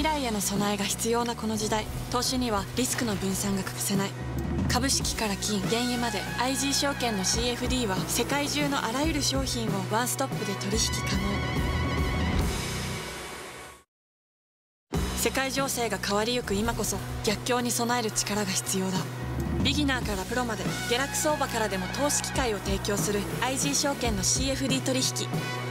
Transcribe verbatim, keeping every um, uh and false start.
来への備えが必要なこの時代、投資にはリスクの分散が欠かせない。株式から金、原油まで アイジー 証券の シーエフディー は世界中のあらゆる商品をワンストップで取引可能。世界情勢が変わりゆく今こそ逆境に備える力が必要だ。ビギナーからプロまで下落相場からでも投資機会を提供する アイジー 証券の シーエフディー 取引。